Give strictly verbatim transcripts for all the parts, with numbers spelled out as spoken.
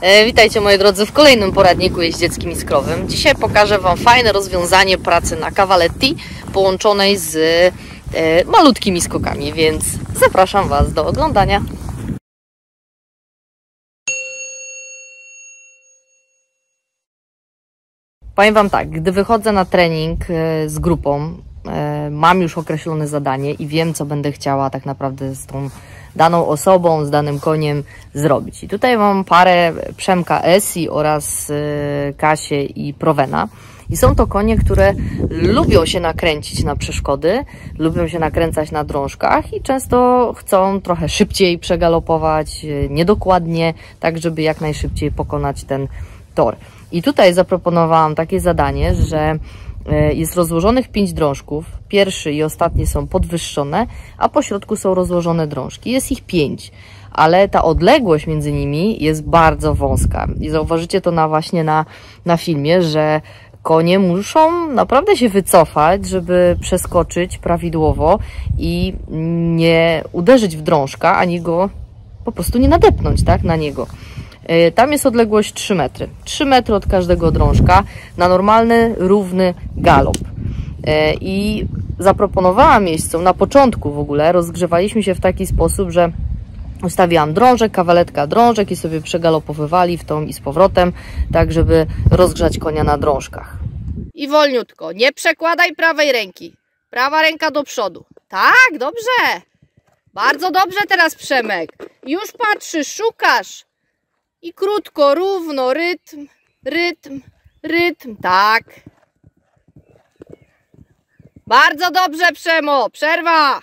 E, witajcie moi drodzy w kolejnym poradniku jeździeckim i skrowym. Dzisiaj pokażę Wam fajne rozwiązanie pracy na Cavaletti połączonej z e, malutkimi skokami, więc zapraszam Was do oglądania. Powiem Wam tak, gdy wychodzę na trening e, z grupą, e, mam już określone zadanie i wiem, co będę chciała tak naprawdę z tą daną osobą, z danym koniem zrobić. I tutaj mam parę Przemka Esi oraz y, Kasię i Provena. I są to konie, które lubią się nakręcić na przeszkody, lubią się nakręcać na drążkach i często chcą trochę szybciej przegalopować, y, niedokładnie, tak żeby jak najszybciej pokonać ten tor. I tutaj zaproponowałam takie zadanie, że jest rozłożonych pięć drążków. Pierwszy i ostatni są podwyższone, a po środku są rozłożone drążki. Jest ich pięć, ale ta odległość między nimi jest bardzo wąska. I zauważycie to na właśnie na, na filmie, że konie muszą naprawdę się wycofać, żeby przeskoczyć prawidłowo i nie uderzyć w drążka, ani go po prostu nie nadepnąć, tak, na niego. Tam jest odległość trzy metry. trzy metry od każdego drążka na normalny, równy galop. I zaproponowałam miejscom, na początku w ogóle rozgrzewaliśmy się w taki sposób, że ustawiłam drążek, kawaletka drążek i sobie przegalopowywali w tą i z powrotem, tak żeby rozgrzać konia na drążkach. I wolniutko, nie przekładaj prawej ręki. Prawa ręka do przodu. Tak, dobrze. Bardzo dobrze teraz, Przemek. Już patrzysz, szukasz. I krótko, równo, rytm, rytm, rytm, tak. Bardzo dobrze, Przemo, przerwa.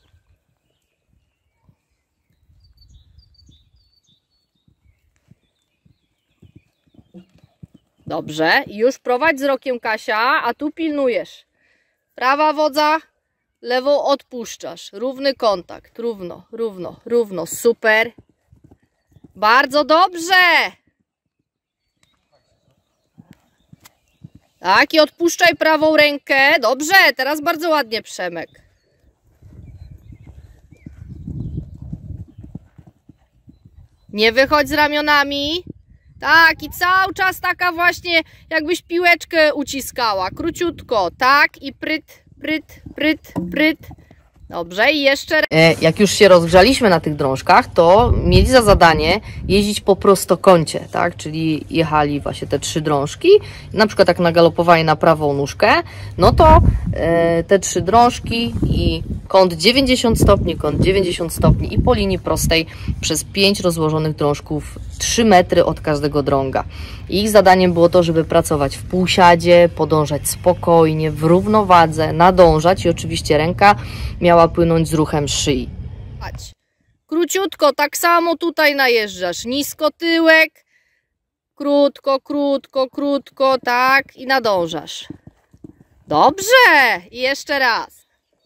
Dobrze, już prowadź wzrokiem, Kasia, a tu pilnujesz. Prawa wodza, lewą odpuszczasz. Równy kontakt, równo, równo, równo, super. Bardzo dobrze! Tak, i odpuszczaj prawą rękę. Dobrze, teraz bardzo ładnie, Przemek. Nie wychodź z ramionami. Tak, i cały czas taka właśnie, jakbyś piłeczkę uciskała. Króciutko, tak, i pryt, pryt, pryt, pryt. Dobrze, i jeszcze... Jak już się rozgrzaliśmy na tych drążkach, to mieli za zadanie jeździć po prostokącie, tak? Czyli jechali właśnie te trzy drążki, na przykład tak nagalopowali na prawą nóżkę, no to e, te trzy drążki i kąt dziewięćdziesiąt stopni, kąt dziewięćdziesiąt stopni i po linii prostej przez pięć rozłożonych drążków, trzy metry od każdego drąga. Ich zadaniem było to, żeby pracować w półsiadzie, podążać spokojnie, w równowadze, nadążać i oczywiście ręka miała płynąć z ruchem szyi. Patrz. Króciutko, tak samo tutaj najeżdżasz. Nisko tyłek, krótko, krótko, krótko, tak i nadążasz. Dobrze! I jeszcze raz.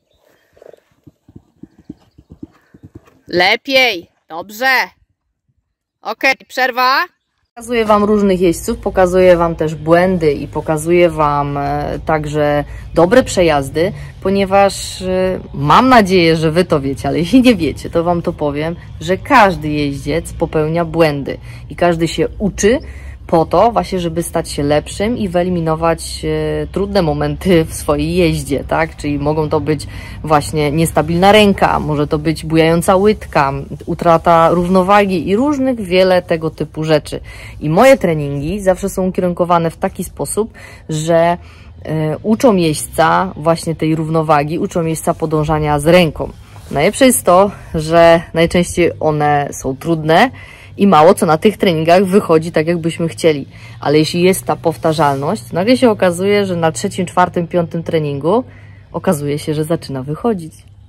Lepiej. Dobrze. Ok, przerwa. Pokazuję Wam różnych jeźdźców, pokazuję Wam też błędy i pokazuję Wam e, także dobre przejazdy, ponieważ e, mam nadzieję, że Wy to wiecie, ale jeśli nie wiecie, to Wam to powiem, że każdy jeździec popełnia błędy i każdy się uczy po to właśnie, żeby stać się lepszym i wyeliminować e, trudne momenty w swojej jeździe, tak? Czyli mogą to być właśnie niestabilna ręka, może to być bujająca łydka, utrata równowagi i różnych wiele tego typu rzeczy. I moje treningi zawsze są ukierunkowane w taki sposób, że e, uczą jeźdźca właśnie tej równowagi, uczą jeźdźca podążania z ręką. Najlepsze jest to, że najczęściej one są trudne, i mało co na tych treningach wychodzi tak, jakbyśmy chcieli. Ale jeśli jest ta powtarzalność, nagle się okazuje, że na trzecim, czwartym, piątym treningu okazuje się, że zaczyna wychodzić.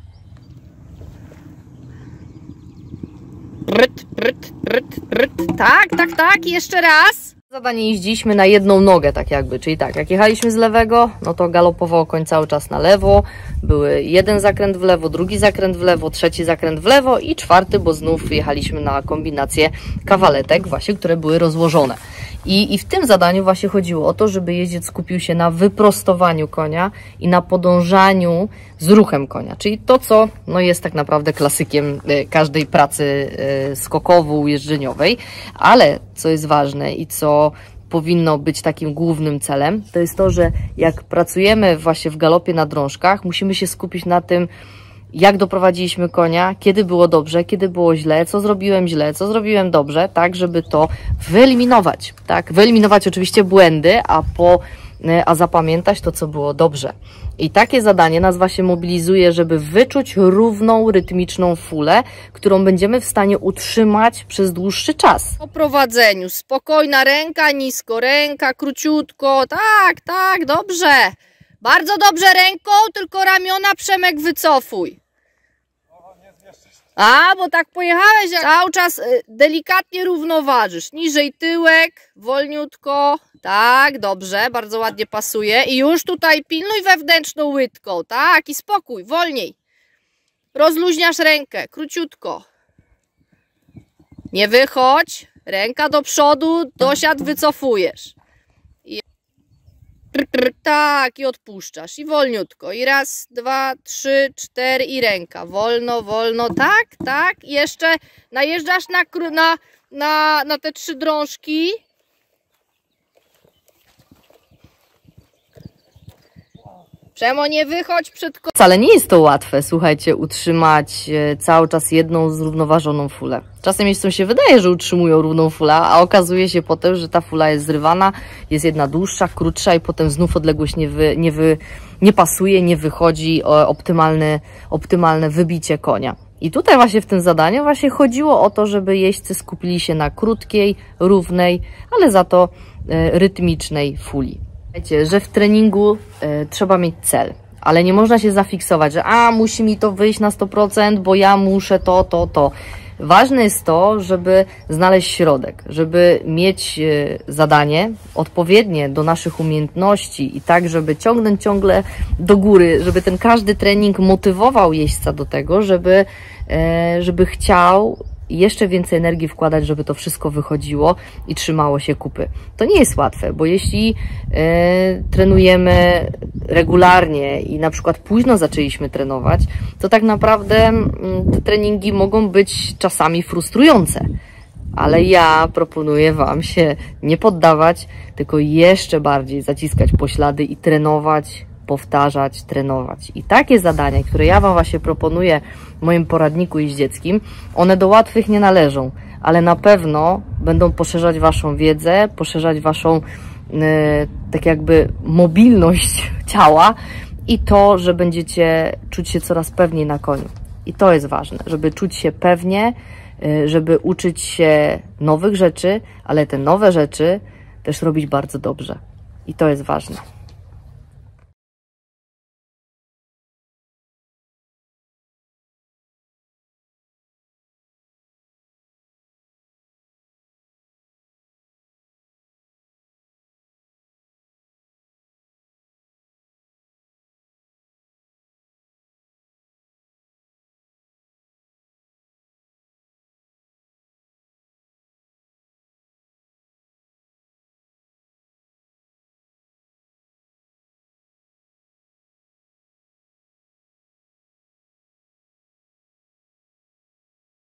Ryt, ryt, ryt, ryt. Tak, tak, tak. Jeszcze raz. Zadanie jeździliśmy na jedną nogę, tak jakby, czyli tak, jak jechaliśmy z lewego, no to galopował koń cały czas na lewo, były jeden zakręt w lewo, drugi zakręt w lewo, trzeci zakręt w lewo i czwarty, bo znów jechaliśmy na kombinację kawaletek właśnie, które były rozłożone. I, I w tym zadaniu właśnie chodziło o to, żeby jeździec skupił się na wyprostowaniu konia i na podążaniu z ruchem konia, czyli to, co no, jest tak naprawdę klasykiem każdej pracy skokowo-jeżdżeniowej, ale co jest ważne i co powinno być takim głównym celem, to jest to, że jak pracujemy właśnie w galopie na drążkach, musimy się skupić na tym, jak doprowadziliśmy konia, kiedy było dobrze, kiedy było źle, co zrobiłem źle, co zrobiłem dobrze, tak, żeby to wyeliminować, tak, wyeliminować oczywiście błędy, a po, a zapamiętać to, co było dobrze. I takie zadanie nas właśnie mobilizuje, żeby wyczuć równą, rytmiczną fulę, którą będziemy w stanie utrzymać przez dłuższy czas. Po prowadzeniu spokojna ręka, nisko ręka, króciutko, tak, tak, dobrze. Bardzo dobrze ręką, tylko ramiona, Przemek, wycofuj. A, bo tak pojechałeś, cały czas delikatnie równoważysz. Niżej tyłek, wolniutko. Tak, dobrze, bardzo ładnie pasuje. I już tutaj pilnuj wewnętrzną łydką. Tak, i spokój, wolniej. Rozluźniasz rękę, króciutko. Nie wychodź. Ręka do przodu, dosiad wycofujesz. I... Tak, i odpuszczasz. I wolniutko. I raz, dwa, trzy, cztery i ręka. Wolno, wolno. Tak, tak. I jeszcze najeżdżasz na, na, na, na te trzy drążki. Przemo, nie wychodź przed... Wcale nie jest to łatwe, słuchajcie, utrzymać cały czas jedną zrównoważoną fulę. Czasem jeźdźcom się wydaje, że utrzymują równą fulę, a okazuje się potem, że ta fula jest zrywana, jest jedna dłuższa, krótsza i potem znów odległość nie, wy, nie, wy, nie pasuje, nie wychodzi optymalne, optymalne wybicie konia. I tutaj właśnie w tym zadaniu właśnie chodziło o to, żeby jeźdźcy skupili się na krótkiej, równej, ale za to rytmicznej fuli. Wiecie, że w treningu y, trzeba mieć cel, ale nie można się zafiksować, że a, musi mi to wyjść na sto procent, bo ja muszę to, to, to. Ważne jest to, żeby znaleźć środek, żeby mieć y, zadanie odpowiednie do naszych umiejętności i tak, żeby ciągnąć ciągle do góry, żeby ten każdy trening motywował jeźdźca do tego, żeby, y, żeby chciał jeszcze więcej energii wkładać, żeby to wszystko wychodziło i trzymało się kupy. To nie jest łatwe, bo jeśli e, trenujemy regularnie i na przykład późno zaczęliśmy trenować, to tak naprawdę m, te treningi mogą być czasami frustrujące. Ale ja proponuję Wam się nie poddawać, tylko jeszcze bardziej zaciskać poślady i trenować, powtarzać, trenować. I takie zadania, które ja Wam właśnie proponuję w moim poradniku jeździeckim, one do łatwych nie należą, ale na pewno będą poszerzać Waszą wiedzę, poszerzać Waszą yy, tak jakby mobilność ciała i to, że będziecie czuć się coraz pewniej na koniu. I to jest ważne, żeby czuć się pewnie, yy, żeby uczyć się nowych rzeczy, ale te nowe rzeczy też robić bardzo dobrze. I to jest ważne.